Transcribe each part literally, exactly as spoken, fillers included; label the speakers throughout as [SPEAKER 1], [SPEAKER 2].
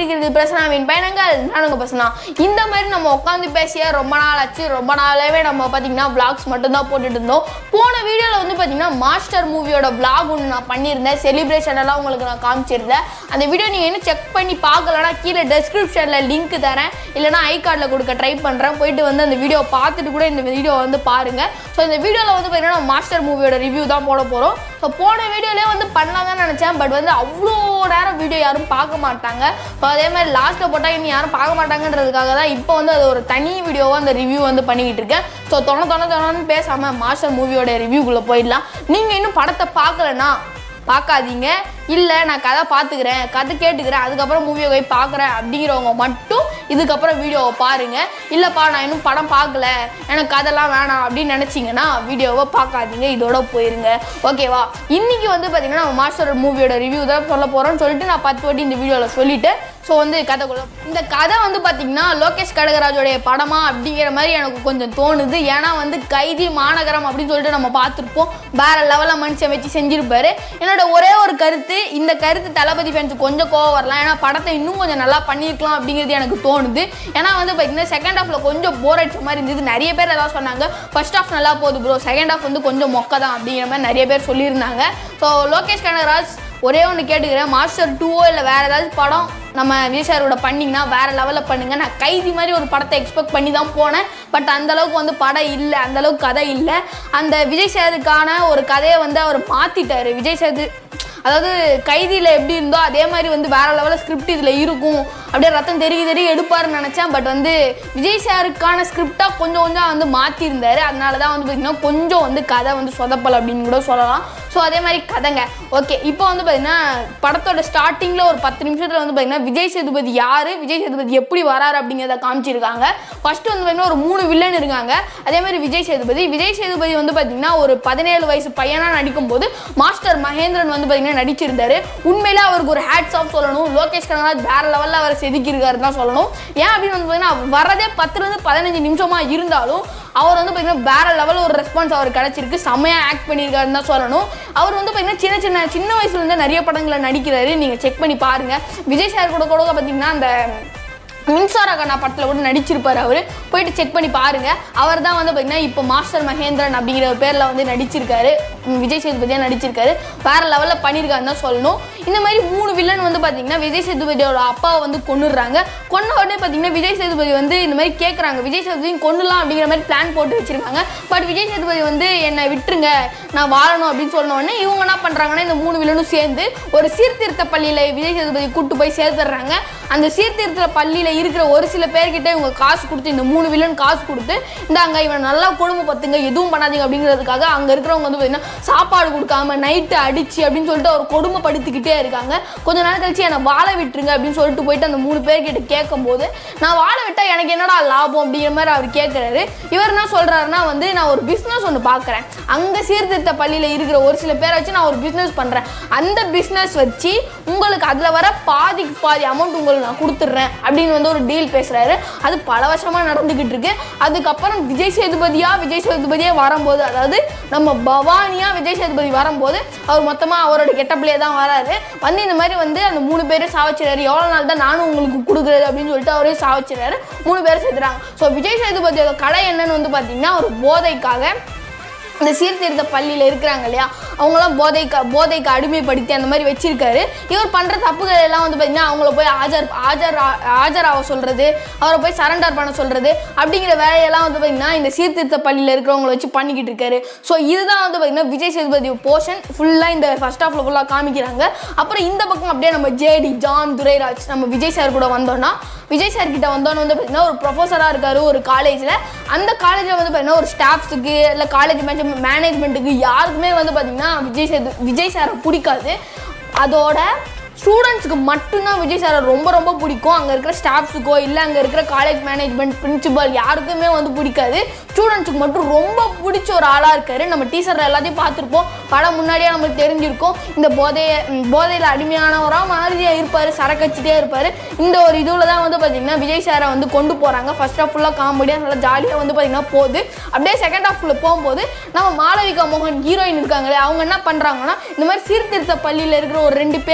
[SPEAKER 1] கொண்டிருக்கிறது பிரசனாவின் பயணங்கள். நான் உங்க பிரசனா. இந்த மாதிரி நம்ம உட்காந்து பேசிய ரொம்ப நாள் ஆச்சு. ரொம்ப நாளாவே நம்ம பார்த்தீங்கன்னா vlogs மட்டும் தான் போட்டுட்டு இருந்தோம். போன வீடியோவில் வந்து பார்த்தீங்கன்னா மாஸ்டர் மூவியோட vlog ஒன்று நான் பண்ணியிருந்தேன். செலிப்ரேஷன் எல்லாம் உங்களுக்கு நான் காமிச்சிருந்தேன். அந்த வீடியோ நீங்கள் என்ன செக் பண்ணி பார்க்கலன்னா கீழே டெஸ்கிரிப்ஷனில் லிங்க் தரேன், இல்லைனா ஐ கார்டில் கொடுக்க ட்ரை பண்ணுறேன். போயிட்டு வந்து அந்த வீடியோ பார்த்துட்டு கூட இந்த வீடியோ வந்து பாருங்கள். ஸோ இந்த வீடியோவில் வந்து பார்த்தீங்கன்னா மாஸ்டர் மூவியோட ரிவ்யூ தான் போட போகிறோம். ஸோ போன வீடியோலேயே வந்து பண்ணலாம் தான் நினச்சேன். பட் வந்து அவ்வளோ நேரம் வீடியோ யாரும் பார்க்க மாட்டாங்க. ஸோ அதே மாதிரி லாஸ்ட்டில் போட்டால் இன்னும் யாரும் பார்க்க மாட்டாங்கன்றதுக்காக தான் இப்போ வந்து அது ஒரு தனி வீடியோவாக அந்த ரிவ்யூ வந்து பண்ணிக்கிட்டு இருக்கேன். ஸோ தொண தொண தொணன்னு பேசாமல் மாஸ்டர் மூவியோட ரிவ்யூக்குள்ளே போயிடலாம். நீங்கள் இன்னும் படத்தை பார்க்கலன்னா பார்க்காதீங்க. இல்லை நான் கதை பார்த்துக்கிறேன், கதை கேட்டுக்கிறேன், அதுக்கப்புறம் மூவியை போய் பார்க்குறேன் அப்படிங்கிறவங்க மட்டும் இதுக்கப்புறம் வீடியோவை பாருங்கள். இல்லைப்பா நான் இன்னும் படம் பார்க்கல, எனக்கு கதைலாம் வேணாம் அப்படின்னு நினச்சிங்கன்னா வீடியோவை பார்க்காதீங்க, இதோட போயிருங்க. ஓகேவா? இன்றைக்கி வந்து பார்த்திங்கன்னா நம்ம மாஸ்டர் மூவியோட ரிவ்யூ தான் சொல்ல போகிறோன்னு சொல்லிட்டு நான் பத்து வாட்டி இந்த வீடியோவில் சொல்லிவிட்டு ஸோ வந்து கதைக்குள்ள இந்த கதை வந்து பார்த்திங்கன்னா லோகேஷ் கனகராஜோடைய படமா அப்படிங்கிற மாதிரி எனக்கு கொஞ்சம் தோணுது. ஏன்னா வந்து கைதி மாநகரம் அப்படின்னு சொல்லிட்டு நம்ம பார்த்துருப்போம். வேறு லெவலில் மனுஷன் வச்சு செஞ்சுருப்பாரு. என்னோட ஒரே ஒரு கருத்து, இந்த கருத்து தளபதி ஃபேன்ஸுக்கு கொஞ்சம் கோவம் வரலாம். ஏன்னா படத்தை இன்னும் கொஞ்சம் நல்லா பண்ணியிருக்கலாம் அப்படிங்கிறது எனக்கு தோணுது. ஏன்னா வந்து பார்த்திங்கன்னா செகண்ட் ஹாஃபில் கொஞ்சம் போர் அடிச்ச மாதிரி இருந்தது. நிறைய பேர் ஏதாவது சொன்னாங்க ஃபர்ஸ்ட் ஹாஃப் நல்லா போகுது ப்ரோ, செகண்ட் ஹாஃப் வந்து கொஞ்சம் மொக்க தான் அப்படிங்கிற மாதிரி நிறைய பேர் சொல்லியிருந்தாங்க. ஸோ லோகேஷ் கனகராஜ் ஒரே ஒன்று கேட்டுக்கிறேன், மாஸ்டர் டூவோ இல்லை வேறு ஏதாவது படம் நம்ம விஜய் சாரோட பண்ணிங்கன்னா வேறு லெவலில் பண்ணுங்கள். நான் கைதி மாதிரி ஒரு படத்தை எக்ஸ்பெக்ட் பண்ணி தான் போனேன். பட் அந்தளவுக்கு வந்து படம் இல்லை, அந்தளவுக்கு கதை இல்லை. அந்த விஜய் சாருக்கான ஒரு கதையை வந்து அவர் மாற்றிட்டார். விஜய் சார் அதாவது கைதியில் எப்படி இருந்தோ அதே மாதிரி வந்து வேறு லெவலில் ஸ்கிரிப்ட் இதில் இருக்கும், அப்படியே ரத்தம் தெரிய தெரிய எடுப்பாருன்னு நினச்சேன். பட் வந்து விஜய் சாருக்கான ஸ்கிரிப்டாக கொஞ்சம் கொஞ்சம் வந்து மாற்றிருந்தார். அதனால தான் வந்து பார்த்திங்கன்னா கொஞ்சம் வந்து கதை வந்து சொதப்பல் அப்படின்னு கூட சொல்லலாம். ஸோ அதே மாதிரி கதைங்க ஓகே. இப்போ வந்து பார்த்திங்கன்னா படத்தோட ஸ்டார்டிங்கில் ஒரு பத்து நிமிஷத்தில் வந்து பார்த்திங்கன்னா விஜய் சேதுபதி யார், விஜய் சேதுபதி எப்படி வராரு அப்படிங்கிறத காமிச்சிருக்காங்க. ஃபஸ்ட்டு வந்து பார்த்திங்கன்னா ஒரு மூணு வில்லன் இருக்காங்க. அதே மாதிரி விஜய் சேதுபதி விஜய் சேதுபதி வந்து பார்த்திங்கன்னா ஒரு பதினேழு வயசு பையனாக நடிக்கும்போது மாஸ்டர் மகேந்திரன் வந்து பார்த்திங்கன்னா நடிச்சிருந்தாரு. உண்மையிலே அவருக்கு ஒரு ஹேட்ஸ் ஆஃப் சொல்லணும். லோகேஷ் கனகராஜ் வேறு லெவலில் அவர் செதுக்கியிருக்காரு தான் சொல்லணும். ஏன் அப்படின்னு வந்து பார்த்திங்கன்னா வரதே பத்துலேருந்து பதினஞ்சு நிமிஷமாக இருந்தாலும் அவர் வந்து பார்த்திங்கன்னா வேறு லெவலில் ஒரு ரெஸ்பான்ஸ் அவர் கிடச்சிருக்கு. செம்மையாக ஆக்ட் பண்ணியிருக்காருன்னு தான் சொல்லணும். அவர் வந்து பார்த்திங்கன்னா சின்ன சின்ன சின்ன வயசுலேருந்து நிறைய படங்களை நடிக்கிறாரு. நீங்கள் செக் பண்ணி பாருங்கள். விஜய் சார் கூட கூட பார்த்திங்கன்னா அந்த மின்சார கண்ணா படத்தில் கூட நடிச்சிருப்பார். அவர் போயிட்டு செக் பண்ணி பாருங்கள். அவர் தான் வந்து பார்த்திங்கன்னா இப்போ மாஸ்டர் மகேந்திரன் அப்படிங்கிற பேரில் வந்து நடிச்சிருக்காரு. விஜய் சேதுபதியாக நடிச்சிருக்காரு. வேறு லெவலில் பண்ணியிருக்காருன்னு தான் சொல்லணும். இந்த மாதிரி மூணு வில்லன் வந்து பார்த்திங்கன்னா விஜய் சேதுபதியோட அப்பாவை வந்து கொண்டுடுறாங்க. கொன்ன உடனே பார்த்திங்கன்னா விஜய் சேதுபதி வந்து இந்த மாதிரி கேட்குறாங்க, விஜய் சேதுபதி கொண்டுலாம் அப்படிங்கிற மாதிரி பிளான் போட்டு வச்சுருக்காங்க. பட் விஜய் சேதுபதி வந்து என்னை விட்டுருங்க, நான் வாழணும் அப்படின்னு சொன்ன உடனே இவங்க என்ன பண்ணுறாங்கன்னா இந்த மூணு வில்லனும் சேர்ந்து ஒரு சீர்திருத்த பள்ளியில் விஜய் சேதுபதி கூப்பிட்டு போய் சேர்த்துடுறாங்க. அந்த சீர்திருத்த பள்ளியில் இருக்கிற ஒரு சில பேர்கிட்ட இவங்க காசு கொடுத்து, இந்த மூணு வில்லன் காசு கொடுத்து இந்தாங்க இவன் நல்லா குடும்பம் பத்துங்க, எதுவும் பண்ணாதீங்க அப்படிங்கிறதுக்காக அங்கே இருக்கிறவங்க வந்து பார்த்திங்கன்னா சாப்பாடு கொடுக்காம நைட்டு அடிச்சு அப்படின்னு சொல்லிட்டு அவர் கொடுமைப்படுத்திக்கிட்டே இருக்காங்க. கொஞ்ச நாள் கழிச்சு என்னை வாழ விட்டுருங்க அப்படின்னு சொல்லிட்டு போயிட்டு அந்த மூணு பேர்கிட்ட கேட்கும்போது நான் வாழ விட்டால் எனக்கு என்னடா லாபம் அப்படிங்கிற மாதிரி அவர் கேட்குறாரு. இவர் என்ன சொல்கிறாருன்னா வந்து நான் ஒரு பிஸ்னஸ் ஒன்று பார்க்குறேன், அங்கே சீர்திருத்த பள்ளியில் இருக்கிற ஒரு சில பேரை வச்சு நான் ஒரு பிஸ்னஸ் பண்ணுறேன், அந்த பிஸ்னஸ் வச்சு உங்களுக்கு அதில் வர பாதிக்கு பாதி அமௌண்ட் உங்களுக்கு நான் கொடுத்துட்றேன் அப்படின்னு வந்து ஒரு டீல் பேசுகிறாரு. அது பல வருஷமாக நடந்துக்கிட்டு இருக்கு. அதுக்கப்புறம் விஜய் சேதுபதியாக விஜய் சேதுபதியே வரும்போது, அதாவது நம்ம பவானியாக விஜய் சேதுபதி வரும்போது அவர் மொத்தமாக அவரோட கெட்டப்லேயே தான் வராரு. வந்து இந்த மாதிரி வந்து அந்த மூணு பேரும் சாவச்சிடாரு. எவ்வளோ நாள் தான் நானும் உங்களுக்கு கொடுக்குறது அப்படின்னு சொல்லிட்டு அவரே சாவச்சிடாரு. மூணு பேரும் சேர்த்துறாங்க. ஸோ விஜய் சேதுபதியோட கடை என்னன்னு வந்து பார்த்திங்கன்னா ஒரு போதைக்காக இந்த சீர்திருத்த பள்ளியில் இருக்கிறாங்க இல்லையா, அவங்களாம் போதைக்கு போதைக்கு அடிமைப்படுத்தி அந்த மாதிரி வச்சிருக்காரு. இவர் பண்ணுற தப்புகள் எல்லாம் வந்து பார்த்திங்கன்னா அவங்கள போய் ஆஜர் ஆஜர் ஆஜராக சொல்கிறது, அவரை போய் சரண்டர் பண்ண சொல்கிறது அப்படிங்கிற வேலையெல்லாம் வந்து பார்த்திங்கன்னா இந்த சீர்திருத்த பள்ளியில் இருக்கிறவங்கள வச்சு பண்ணிக்கிட்டு இருக்காரு. ஸோ இதுதான் வந்து பார்த்திங்கன்னா விஜய் சேதுபதி போர்ஷன் ஃபுல்லாக இந்த ஃபர்ஸ்ட் ஹாஃபில் ஃபுல்லாக காமிக்கிறாங்க. அப்புறம் இந்த பக்கம் அப்படியே நம்ம ஜேடி ஜான் துரைராஜ் நம்ம விஜய் சார் கூட வந்தோன்னா, விஜய் சார் கிட்ட வந்தோன்னு வந்து பார்த்திங்கன்னா ஒரு ப்ரொஃபஸராக இருக்கார் ஒரு காலேஜில். அந்த காலேஜில் வந்து பார்த்திங்கன்னா ஒரு ஸ்டாஃப்ஸுக்கு இல்லை காலேஜ் மேட்ச் மேனேஜ்மெண்ட்டுக்கு யாருக்குமே வந்து பார்த்திங்கன்னா விஜய் சேது விஜய் சாரை பிடிக்காது. அதோட ஸ்டூடெண்ட்ஸுக்கு மட்டும்தான் விஜய் சாரை ரொம்ப ரொம்ப பிடிக்கும். அங்கே இருக்கிற ஸ்டாஃப்ஸுக்கோ இல்லை அங்கே இருக்கிற காலேஜ் மேனேஜ்மெண்ட் பிரின்சிபல் யாருக்குமே வந்து பிடிக்காது. ஸ்டூடெண்ட்ஸுக்கு மட்டும் ரொம்ப பிடிச்ச ஒரு ஆளாக இருக்கார். நம்ம டீச்சரில் எல்லாத்தையும் பார்த்துருப்போம், படம் முன்னாடியே நம்மளுக்கு தெரிஞ்சிருக்கும். இந்த போதையை போதையில் அடிமையானவராக மாதிரியாக இருப்பார், சரக்கச்சிட்டே இருப்பார். இந்த ஒரு இதுவில் தான் வந்து பார்த்திங்கன்னா விஜய் சாரை வந்து கொண்டு போகிறாங்க. ஃபர்ஸ்ட் ஹாஃப் ஃபுல்லாக காமெடியாக நல்லா ஜாலியாக வந்து பார்த்திங்கன்னா போகுது. அப்படியே செகண்ட் ஹாஃபில் போகும்போது நம்ம மாளவிகா மோகன் ஹீரோயின் இருக்காங்களே, அவங்க என்ன பண்ணுறாங்கன்னா இந்த மாதிரி சீர்திருத்த பள்ளியில் இருக்கிற ஒரு ரெண்டு பேர், அதாவது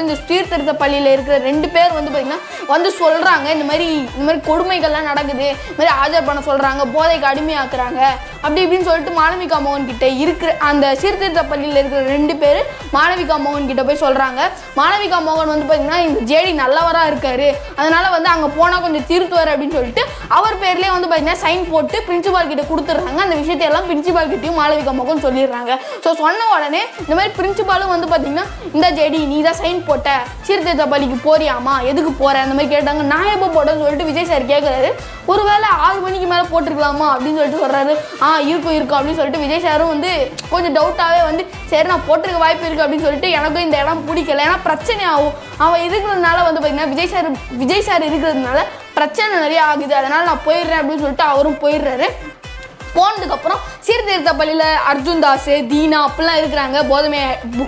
[SPEAKER 1] வந்து இந்த சீர்திருத்த பள்ளியில் இருக்கிற ரெண்டு பேர் வந்து பார்த்திங்கன்னா வந்து சொல்கிறாங்க இந்த மாதிரி இந்த மாதிரி கொடுமைகள்லாம் நடக்குது, இந்த மாதிரி ஆஜர் பண்ண சொல்கிறாங்க, போதைக்கு அடிமையாக்குறாங்க அப்படி இப்படின்னு சொல்லிட்டு மாளவிகா மோகன் கிட்ட இருக்கிற அந்த சீர்திருத்த பள்ளியில் இருக்கிற ரெண்டு பேர் மாளவிகா மோகன் கிட்ட போய் சொல்கிறாங்க. மாளவிகா மோகன் வந்து பார்த்திங்கன்னா இந்த ஜேடி நல்லவராக இருக்கார், அதனால் வந்து அங்கே போனால் கொஞ்சம் திருத்துவார் அப்படின்னு சொல்லிட்டு அவர் பேர்லேயே வந்து பார்த்திங்கன்னா சைன் போட்டு பிரின்சிபால் கிட்ட கொடுத்துட்றாங்க. அந்த விஷயத்தையெல்லாம் பிரின்சிபால் கிட்டையும் மாளவிகா மோகன் சொல்லிடுறாங்க. ஸோ சொன்ன உடனே இந்த மாதிரி பிரின்சிபாலும் வந்து பார்த்திங்கன்னா இந்த ஜேடி நீ தான் சைன் போட்ட, சீர்திருத்த பள்ளிக்கு போறியாமா, எதுக்கு போகிற அந்த மாதிரி கேட்டாங்க. நான் எப்போ போட்டேன்னு சொல்லிட்டு விஜய் சார் கேட்குறாரு. ஒருவேளை ஆறு மணிக்கு மேலே போட்டிருக்கலாமா அப்படின்னு சொல்லிட்டு சொல்கிறாரு. ஆ இருக்கும் இருக்கும் அப்படின்னு சொல்லிட்டு விஜய் சாரும் வந்து கொஞ்சம் டவுட்டாகவே வந்து சரி நான் போட்டிருக்க வாய்ப்பு இருக்குது அப்படின்னு சொல்லிட்டு எனக்கும் இந்த இடம் பிடிக்கல, ஏன்னா பிரச்சனை ஆகும், அவன் இருக்கிறதுனால வந்து பார்த்திங்கன்னா விஜய் சார் விஜய் சார் இருக்கிறதுனால பிரச்சனை நிறைய ஆகுது, அதனால் நான் போயிடுறேன் அப்படின்னு சொல்லிட்டு அவரும் போயிடுறாரு. போனதுக்கப்புறம் சீர்திருத்த பள்ளியில் அர்ஜுன் தாஸ், தீனா அப்படிலாம் இருக்கிறாங்க. போதுமை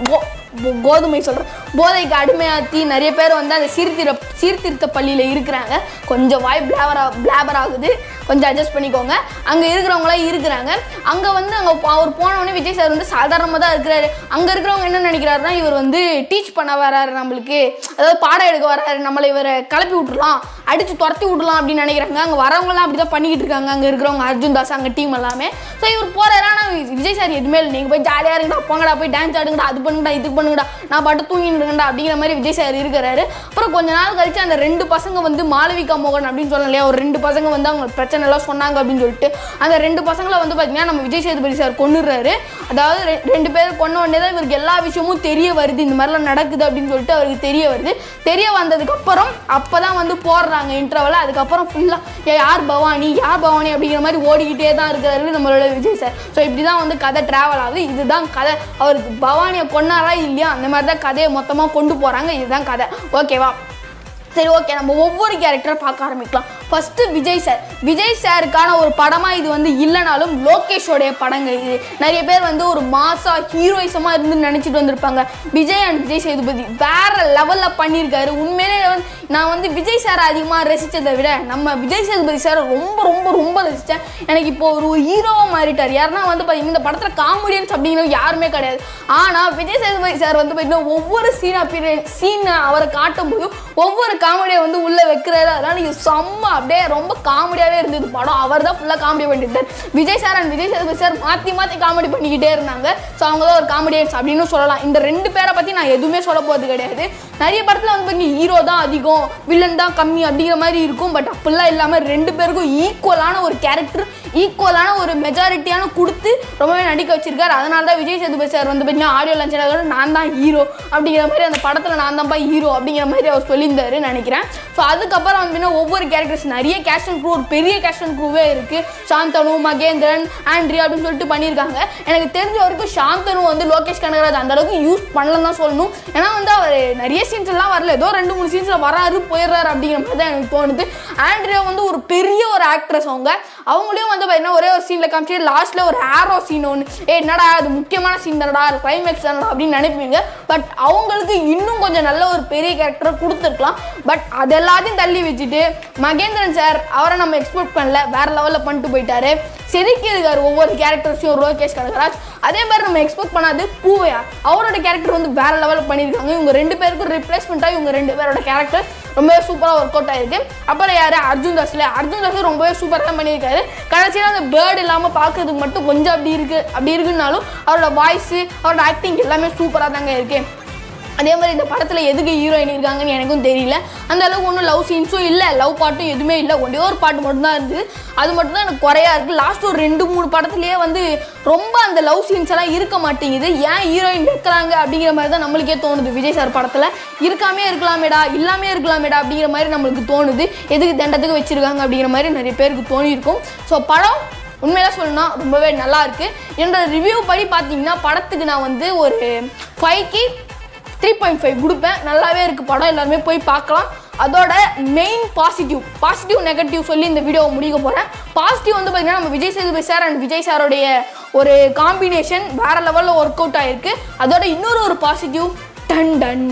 [SPEAKER 1] கோதுமை சொல்கிறேன் போதைக்கு அடிமையாற்றி நிறைய பேர் வந்து அந்த சீர்திர சீர்திருத்த பள்ளியில் இருக்கிறாங்க. கொஞ்சம் வாய் பிளாபர் பிளாபர் ஆகுது, கொஞ்சம் அட்ஜஸ்ட் பண்ணிக்கோங்க. அங்கே இருக்கிறவங்களாம் இருக்கிறாங்க. அங்கே வந்து அங்கே அவர் போனவொடனே விஜய் சார் வந்து சாதாரணமாக தான் இருக்கிறாரு. அங்கே இருக்கிறவங்க என்ன நினைக்கிறாருன்னா இவர் வந்து டீச் பண்ண வராரு, நம்மளுக்கு அதாவது பாடம் எடுக்க வராரு, நம்மளை இவரை கிளப்பி விட்டுலாம், அடித்து துரத்தி விடலாம் அப்படின்னு நினைக்கிறாங்க. அங்கே வரவங்களாம் அப்படி தான் பண்ணிக்கிட்டு இருக்காங்க. அங்கே இருக்கிறவங்க அர்ஜுன் தாஸ் அங்கே டீம் எல்லாமே. ஸோ இவர் போகிறாரு. ஆனால் விஜய் சார் எதுவுமே இல்லை, நீங்கள் போய் ஜாலியாக இருங்கடா, போங்கடா, போய் டான்ஸ் ஆடுங்கடா, அது பண்ணுங்கடா, இதுக்கு பண்ணுங்கடா, நான் பாட்டு தூங்கிட்டு இருக்கேன்டா அப்படிங்கிற மாதிரி விஜய் சார் இருக்கிறாரு. அப்புறம் கொஞ்ச நாள் கழிச்சு அந்த ரெண்டு பசங்க வந்து மாளவிகா மோகன் அப்படின்னு சொல்லலாம் இல்லையா, ஒரு ரெண்டு பசங்க வந்து அவங்க பிரச்சனை எல்லாம் சொன்னாங்க அப்படின்னு சொல்லிட்டு அந்த ரெண்டு பசங்களை வந்து பார்த்தீங்கன்னா நம்ம விஜய் சேதுபதி சார் கொன்னுடுறாரு. அதாவது ரெண்டு பேர் கொன்ன உடனே தான் இவருக்கு எல்லா விஷயமும் தெரிய வருது, இந்த மாதிரிலாம் நடக்குது அப்படின்னு சொல்லிட்டு அவருக்கு தெரிய வருது. தெரிய வந்ததுக்கப்புறம் அப்போ தான் வந்து போடுறாங்க இன்டர்வல். அதுக்கப்புறம் ஃபுல்லாக யார் பவானி யார் பவானி அப்படிங்கிற மாதிரி ஓடிக்கிட்டே தான் இருக்கிறாரு நம்மளோட விஜய் சார். ஸோ இப்படி தான் வந்து கதை ட்ராவல் ஆகுது. இதுதான் கதை. அவருக்கு பவானியை கொன்னாரா இல்லையா அந்த மாதிரி தான் கதையை மொத்தமாக கொண்டு போகிறாங்க. இதுதான் கதை. ஓகேவா? சரி, ஓகே, நம்ம ஒவ்வொரு கேரக்டரை பார்க்க ஆரம்பிக்கலாம். First Vijay sir. விஜய் சாருக்கான ஒரு படமாக இது வந்து இல்லைனாலும் லோகேஷோடைய படங்க இது. நிறைய பேர் வந்து ஒரு மாசா ஹீரோயிசமாக இருந்து நினச்சிட்டு வந்திருப்பாங்க. விஜய் அண்ட் விஜய் சேதுபதி வேறு லெவலில் பண்ணியிருக்காரு. உண்மையிலே வந்து நான் வந்து விஜய் சாரை அதிகமாக ரசித்ததை விட நம்ம விஜய் சேதுபதி சாரை ரொம்ப ரொம்ப ரொம்ப ரசித்தேன். எனக்கு இப்போ ஒரு ஹீரோவாக மாறிட்டார். யாருன்னா வந்து பார்த்தீங்கன்னா இந்த படத்தில் காமெடியன்ஸ் அப்படிங்கிறது யாருமே கிடையாது. ஆனால் விஜய் சேதுபதி சார் வந்து பார்த்தீங்கன்னா ஒவ்வொரு சீனா பீரியட் சீனை அவரை காட்டும் போதும் ஒவ்வொரு காமெடியை வந்து உள்ளே வைக்கிறாரு. அதனால் இது செம்ம அப்படியே ரொம்ப காமெடியாகவே இருந்தது படம். அவர் தான் ஃபுல்லாக காமெடி பண்ணிட்டு Vijay sir and Vijay Sethupathi sir மாற்றி மாற்றி காமெடி பண்ணிக்கிட்டே இருந்தாங்க. ஸோ அவங்க தான் ஒரு காமெடியன்ஸ் அப்படின்னு சொல்லலாம். இந்த ரெண்டு பேரை பற்றி நான் எதுவுமே சொல்ல போகிறது கிடையாது. நிறைய படத்தில் வந்து பார்த்தீங்கன்னா ஹீரோ தான் அதிகம், வில்லன் தான் கம்மி அப்படிங்கிற மாதிரி இருக்கும். பட் அப்படிலாம் இல்லாமல் ரெண்டு பேருக்கும் ஈக்குவலான ஒரு கேரக்டர், ஈக்குவலான ஒரு மெஜாரிட்டியான கொடுத்து ரொம்பவே நடிக்க வச்சிருக்காரு. அதனால தான் விஜய் சேதுபதி சார் வந்து பார்த்தீங்கன்னா ஆடியோ லஞ்சனாக நான் தான் ஹீரோ அப்படிங்கிற மாதிரி அந்த படத்தில் நான் தான்ப்பா ஹீரோ அப்படிங்கிற மாதிரி அவர் சொல்லியிருந்தாரு நினைக்கிறேன். ஸோ அதுக்கப்புறம் வந்து ஒவ்வொரு கேரக்டர்ஸ் நிறைய கேஸ்ட் அண்ட் க்ரூ, ஒரு பெரிய கேஸ்ட் அண்ட் க்ரூவே இருக்குது. சாந்தனு, மகேந்திரன், ஆண்ட்ரியா அப்படின்னு சொல்லிட்டு பண்ணியிருக்காங்க. எனக்கு தெரிஞ்ச வரைக்கும் சாந்தனு வந்து லோகேஷ் கனகராஜ் அந்த அளவுக்கு யூஸ் பண்ணலன்னு தான் சொல்லணும். ஏன்னா வந்து அவர் நிறைய சீன்ஸ் எல்லாம் வரல, ஏதோ ரெண்டு மூணு சீன்ஸில் வராரு போயிடுறாரு அப்படிங்கிற மாதிரி தான் எனக்கு தோணுது. ஆண்ட்ரியா வந்து ஒரு பெரிய ஒரு ஆக்ட்ரஸ். அவங்க அவங்களையும் வந்து பார்த்தீங்கன்னா ஒரே ஒரு சீனில் காமிச்சு லாஸ்ட்டில் ஒரு ஆரோ சீன் ஒன்று, ஏ என்னடா அது முக்கியமான சீன் தானடா, கிளைமேக்ஸ் தானடா அப்படின்னு நினைப்பீங்க. பட் அவங்களுக்கு இன்னும் கொஞ்சம் நல்ல ஒரு பெரிய கேரக்டரை கொடுத்துருக்கலாம். பட் அது எல்லாத்தையும் தள்ளி வச்சுட்டு மகேந்திரன் சார் அவரை நம்ம எக்ஸ்பெக்ட் பண்ணல, வேற லெவலில் பண்ணிட்டு போயிட்டாரு. செதுக்கி இருக்காரு ஒவ்வொரு கேரக்டர்ஸையும் லோகேஷ் கனகராஜ். அதே மாதிரி நம்ம எக்ஸ்பெக்ட் பண்ணாது பூவையா, அவரோட கேரக்டர் வந்து வேற லெவலில் பண்ணியிருக்காங்க. இவங்க ரெண்டு பேருக்கும் ரிப்ளேஸ்மெண்ட்டாக இவங்க ரெண்டு பேரோட கேரக்டர் ரொம்பவே சூப்பராக ஒர்க் அவுட் ஆயிருக்கு. அப்புறம் யார் அர்ஜுன் தாஸ்ல அர்ஜுன் தாஸ் ரொம்பவே சூப்பராக பண்ணியிருக்காரு. கடைசியில் அந்த பேர்டு இல்லாமல் பார்க்கறதுக்கு மட்டும் கொஞ்சம் அப்படி இருக்குது அப்படி இருக்குன்னாலும் அவரோட வாய்ஸு அவரோட ஆக்டிங் எல்லாமே சூப்பராக தாங்க இருக்குது. அதே மாதிரி இந்த படத்தில் எதுக்கு ஹீரோயின் இருக்காங்கன்னு எனக்கும் தெரியல. அந்த அளவுக்கு ஒன்றும் லவ் சீன்ஸும் இல்லை, லவ் பாட்டும் எதுவுமே இல்லை. ஒன்றே ஒரு பாட்டு மட்டும்தான் இருந்தது. அது மட்டும்தான் எனக்கு குறையா இருக்குது. லாஸ்ட் ஒரு ரெண்டு மூணு படத்துலேயே வந்து ரொம்ப அந்த லவ் சீன்ஸ் எல்லாம் இருக்க மாட்டேங்குது. ஏன் ஹீரோயின் வைக்கிறாங்க அப்படிங்கிற மாதிரி தான் நம்மளுக்கே தோணுது. விஜய் சார் படத்தில் இருக்காமே இருக்கலாமேடா, இல்லாமே இருக்கலாமேடா அப்படிங்கிற மாதிரி நம்மளுக்கு தோணுது. எதுக்கு தண்டத்துக்கு வச்சுருக்காங்க அப்படிங்கிற மாதிரி நிறைய பேருக்கு தோணியிருக்கும். ஸோ படம் உண்மையில சொல்லணும்னா ரொம்பவே நல்லா இருக்குது. என்னோட ரிவ்யூ படி பார்த்தீங்கன்னா படத்துக்கு நான் வந்து ஒரு ஃபைவ்க்கு த்ரீ பாயிண்ட் ஃபைவ் கொடுப்பேன். நல்லாவே இருக்குது படம், எல்லாருமே போய் பார்க்கலாம். அதோட மெயின் பாசிட்டிவ் பாசிட்டிவ் நெகட்டிவ் சொல்லி இந்த வீடியோவை முடிக்க போகிறேன். பாசிட்டிவ் வந்து பார்த்திங்கன்னா நம்ம விஜய் சேதுபதி சார் அண்ட் விஜய் சாரோடைய ஒரு காம்பினேஷன் வேறு லெவலில் ஒர்க் அவுட் ஆகிருக்கு. அதோட இன்னொரு ஒரு பாசிட்டிவ், டன் டன்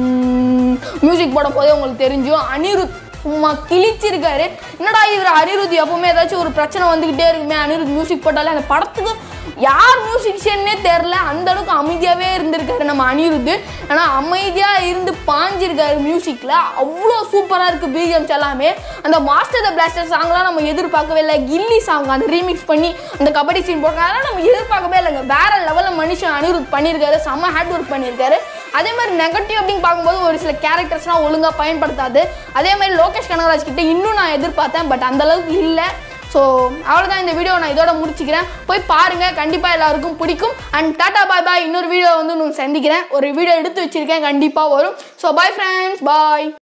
[SPEAKER 1] மியூசிக் போடும் போதே உங்களுக்கு தெரிஞ்சும் அனிருத் சும்மா கிழிச்சிருக்காரு. என்னடா இவர் அனிருத் எப்பவுமே ஏதாச்சும் ஒரு பிரச்சனை வந்துக்கிட்டே இருக்குமே, அனிருத் மியூசிக் போட்டாலே அந்த படத்துக்கு யார் மியூசிஷியன்னே தெரில, அந்த அளவுக்கு அமைதியாகவே இருந்திருக்காரு நம்ம அனிருத். ஆனால் அமைதியாக இருந்து பாஞ்சிருக்காரு மியூசிக்கில். அவ்வளோ சூப்பராக இருக்குது பிஜிஎம்ஸ் எல்லாமே. அந்த மாஸ்டர் த பிளாஸ்டர் சாங்லாம் நம்ம எதிர்பார்க்கவே இல்லை. கில்லி சாங் அந்த ரீமிக்ஸ் பண்ணி அந்த கபடி சீன் போட்டாங்க, அதெல்லாம் நம்ம எதிர்பார்க்கவே இல்லைங்க. வேற லெவலில் மனுஷன் அனிருத் பண்ணியிருக்காரு, செம்ம ஹார்ட் ஒர்க் பண்ணியிருக்காரு. அதே மாதிரி நெகட்டிவ் அப்படின்னு பார்க்கும்போது ஒரு சில கேரக்டர்ஸ்லாம் ஒழுங்காக பயன்படுத்தாது. அதே மாதிரி லோகேஷ் கனகராஜ் கிட்ட இன்னும் நான் எதிர்பார்த்தேன், பட் அந்த அளவுக்கு இல்லை. ஸோ அவ்வளோதான், இந்த வீடியோ நான் இதோட முடிச்சுக்கிறேன். போய் பாருங்கள், கண்டிப்பாக எல்லாருக்கும் பிடிக்கும். And tata bye bye. இன்னொரு வீடியோ வந்து நான் சந்திக்கிறேன். ஒரு வீடியோ எடுத்து வச்சிருக்கேன், கண்டிப்பாக வரும். ஸோ பாய் ஃப்ரெண்ட்ஸ், பாய்.